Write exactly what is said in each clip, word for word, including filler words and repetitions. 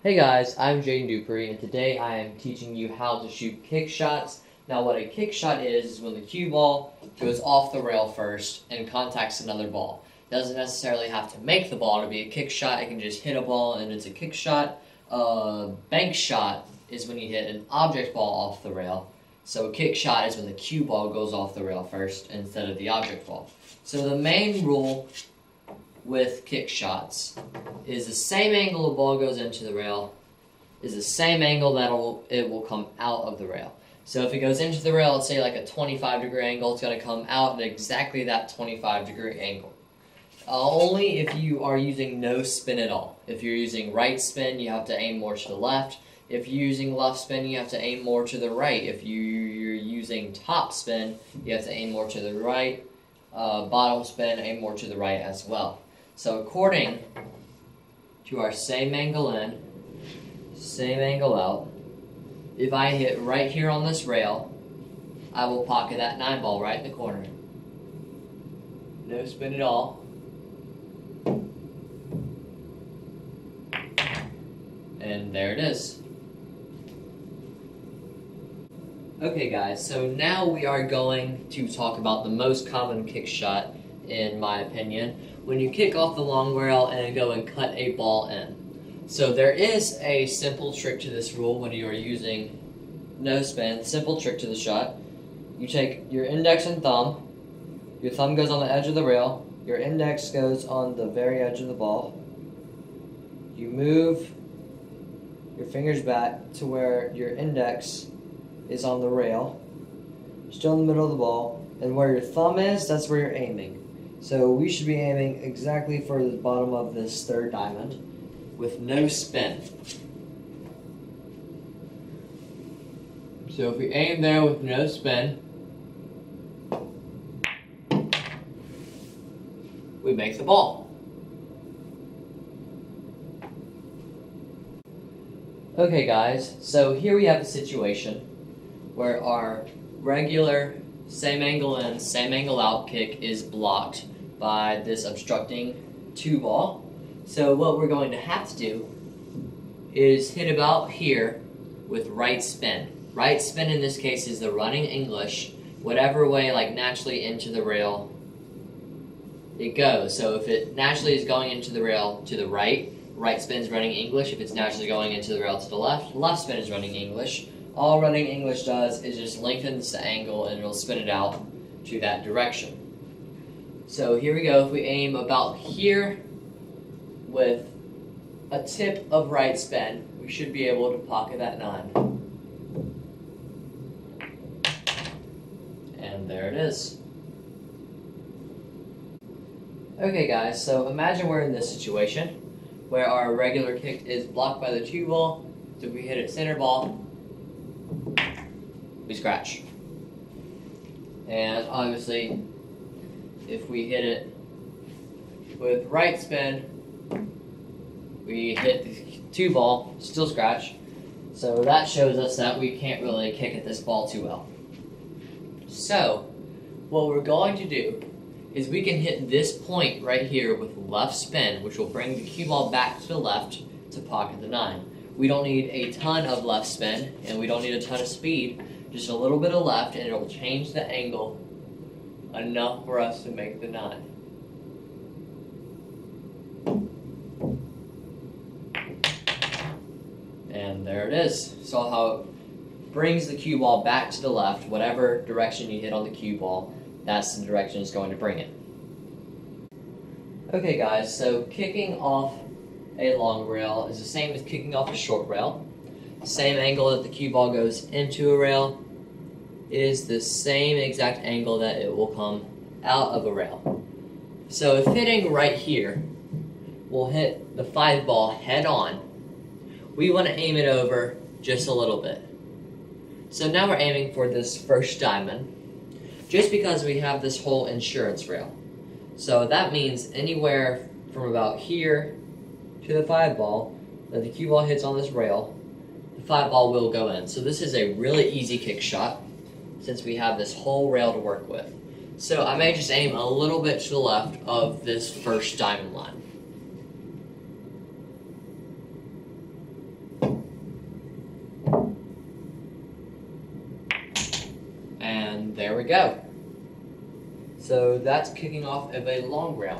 Hey guys, I'm Dupree, and today I am teaching you how to shoot kick shots. Now what a kick shot is, is when the cue ball goes off the rail first and contacts another ball. It doesn't necessarily have to make the ball to be a kick shot, it can just hit a ball and it's a kick shot. A uh, bank shot is when you hit an object ball off the rail. So a kick shot is when the cue ball goes off the rail first instead of the object ball. So the main rule with kick shots is the same angle the ball goes into the rail is the same angle that it will come out of the rail. So if it goes into the rail, let's say like a twenty-five degree angle, it's going to come out at exactly that twenty-five degree angle. Uh, only if you are using no spin at all. If you're using right spin, you have to aim more to the left. If you're using left spin, you have to aim more to the right. If you're using top spin, you have to aim more to the right. Uh, bottom spin, aim more to the right as well. So according to our same angle in, same angle out, if I hit right here on this rail, I will pocket that nine ball right in the corner. No spin at all. And there it is. Okay guys, so now we are going to talk about the most common kick shot, in my opinion, when you kick off the long rail and go and cut a ball in. So there is a simple trick to this rule when you are using no spin. Simple trick to the shot. You take your index and thumb. Your thumb goes on the edge of the rail. Your index goes on the very edge of the ball. You move your fingers back to where your index is on the rail, still in the middle of the ball, and where your thumb is, that's where you're aiming. So we should be aiming exactly for the bottom of this third diamond with no spin. So if we aim there with no spin, we make the ball. Okay guys, so here we have a situation where our regular same angle in, same angle out kick is blocked by this obstructing two ball. So what we're going to have to do is hit about here with right spin. Right spin in this case is the running English, whatever way like naturally into the rail it goes. So if it naturally is going into the rail to the right, right spin is running English. If it's naturally going into the rail to the left, left spin is running English. All running English does is just lengthens the angle and it'll spin it out to that direction. So here we go. If we aim about here with a tip of right spin, we should be able to pocket that nine. And there it is. Okay guys, so imagine we're in this situation where our regular kick is blocked by the two ball. So if we hit it center ball, we scratch. And obviously, if we hit it with right spin, we hit the two ball, still scratch. So that shows us that we can't really kick at this ball too well. So, what we're going to do is we can hit this point right here with left spin, which will bring the cue ball back to the left to pocket the nine. We don't need a ton of left spin, and we don't need a ton of speed. Just a little bit of left, and it'll change the angle enough for us to make the nine. And there it is. Saw how it brings the cue ball back to the left. Whatever direction you hit on the cue ball, that's the direction it's going to bring it. Okay guys, so kicking off a long rail is the same as kicking off a short rail. Same angle that the cue ball goes into a rail is the same exact angle that it will come out of a rail. So if hitting right here will hit the five ball head on, we want to aim it over just a little bit. So now we're aiming for this first diamond, just because we have this whole insurance rail. So that means anywhere from about here to the five ball that the cue ball hits on this rail, the five ball will go in. So this is a really easy kick shot since we have this whole rail to work with. So I may just aim a little bit to the left of this first diamond line. go. So that's kicking off of a long rail.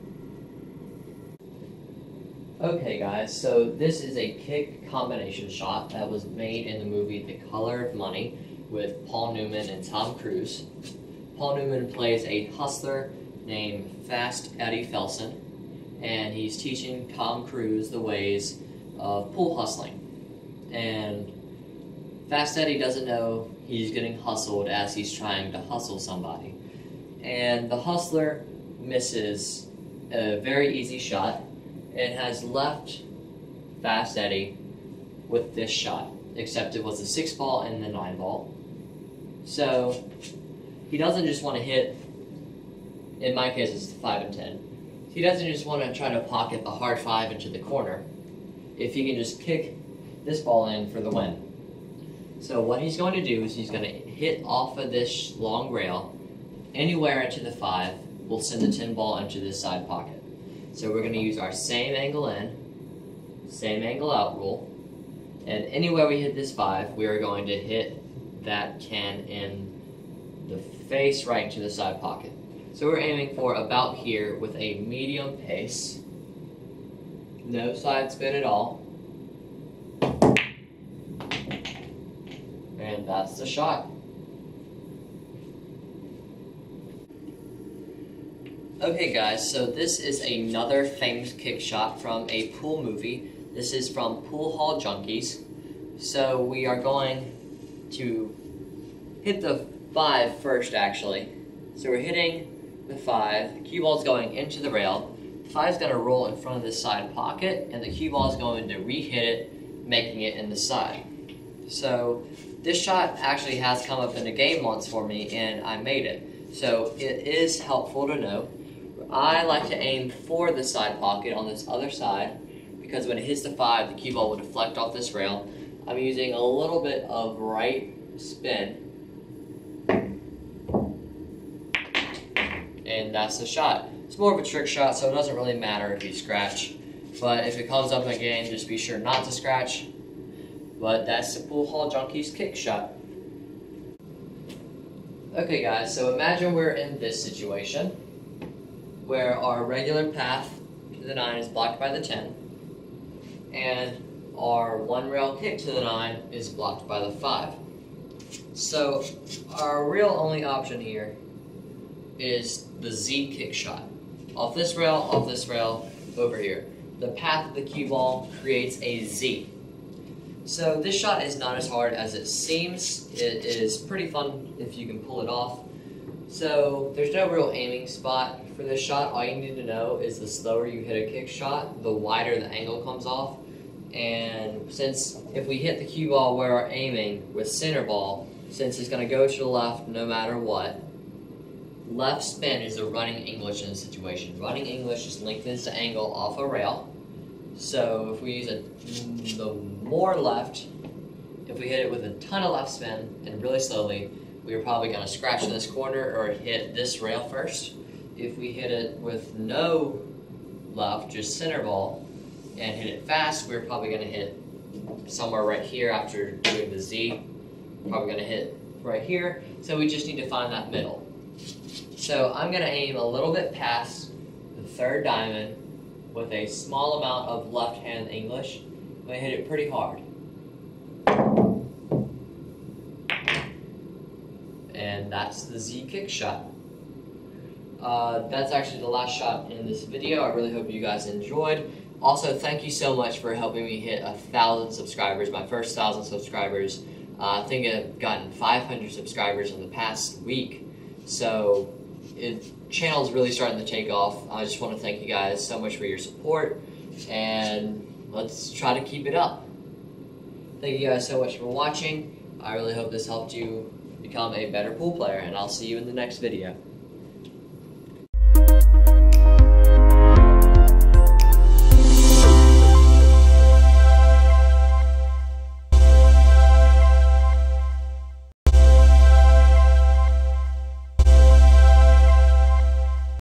Okay guys, so this is a kick combination shot that was made in the movie The Color of Money with Paul Newman and Tom Cruise. Paul Newman plays a hustler named Fast Eddie Felson, and he's teaching Tom Cruise the ways of pool hustling. And Fast Eddie doesn't know he's getting hustled as he's trying to hustle somebody. And the hustler misses a very easy shot and has left Fast Eddie with this shot, except it was a six ball and the nine ball. So he doesn't just want to hit, in my case it's five and ten. He doesn't just want to try to pocket the hard five into the corner if he can just kick this ball in for the win. So what he's going to do is he's going to hit off of this long rail anywhere into the five. We'll send the ten ball into this side pocket. So we're going to use our same angle in, same angle out rule, and anywhere we hit this five, we are going to hit that can in the face right into the side pocket. So we're aiming for about here with a medium pace, no side spin at all, and that's the shot. Okay guys, so this is another famous kick shot from a pool movie. This is from Pool Hall Junkies. So we are going to hit the five first actually. So we're hitting the five, the cue ball is going into the rail, the five is going to roll in front of this side pocket, and the cue ball is going to re-hit it, making it in the side. So this shot actually has come up in a game once for me and I made it. So it is helpful to know. I like to aim for the side pocket on this other side because when it hits the five, the cue ball will deflect off this rail. I'm using a little bit of right spin, and that's the shot. It's more of a trick shot, so it doesn't really matter if you scratch, but if it comes up again, just be sure not to scratch. But that's the Pool Hall Junkies kick shot. Okay guys, so imagine we're in this situation where our regular path to the nine is blocked by the ten, and our one rail kick to the nine is blocked by the five. So our real only option here is the Z kick shot. Off this rail, off this rail, over here. The path of the cue ball creates a Z. So this shot is not as hard as it seems. It is pretty fun if you can pull it off. So there's no real aiming spot for this shot. All you need to know is the slower you hit a kick shot, the wider the angle comes off. And since if we hit the cue ball where we're aiming with center ball, since it's going to go to the left no matter what, left spin is a running English in this situation. Running English just lengthens the angle off a rail. So if we use a, the more left, if we hit it with a ton of left spin and really slowly, we are probably going to scratch in this corner or hit this rail first. If we hit it with no left, just center ball, and hit it fast, we're probably going to hit somewhere right here after doing the Z. Probably going to hit right here. So we just need to find that middle. So I'm going to aim a little bit past the third diamond with a small amount of left hand English. I'm going to hit it pretty hard. And that's the Z kick shot. Uh, that's actually the last shot in this video. I really hope you guys enjoyed. Also, thank you so much for helping me hit a thousand subscribers, my first thousand subscribers. Uh, I think I've gotten five hundred subscribers in the past week. So, the channel's really starting to take off. I just want to thank you guys so much for your support, and let's try to keep it up. Thank you guys so much for watching. I really hope this helped you become a better pool player, and I'll see you in the next video.